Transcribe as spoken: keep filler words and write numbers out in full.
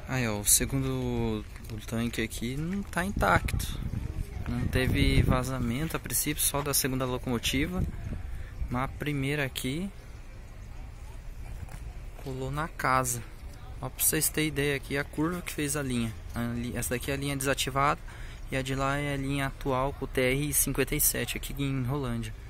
Aí, ó, o segundo o tanque aqui não tá intacto. Não teve vazamento a princípio, só da segunda locomotiva. Mas a primeira aqui colou na casa. Ó, pra vocês terem ideia aqui, a curva que fez a linha. Essa daqui é a linha desativada e a de lá é a linha atual com o T R cinquenta e sete aqui em Rolândia.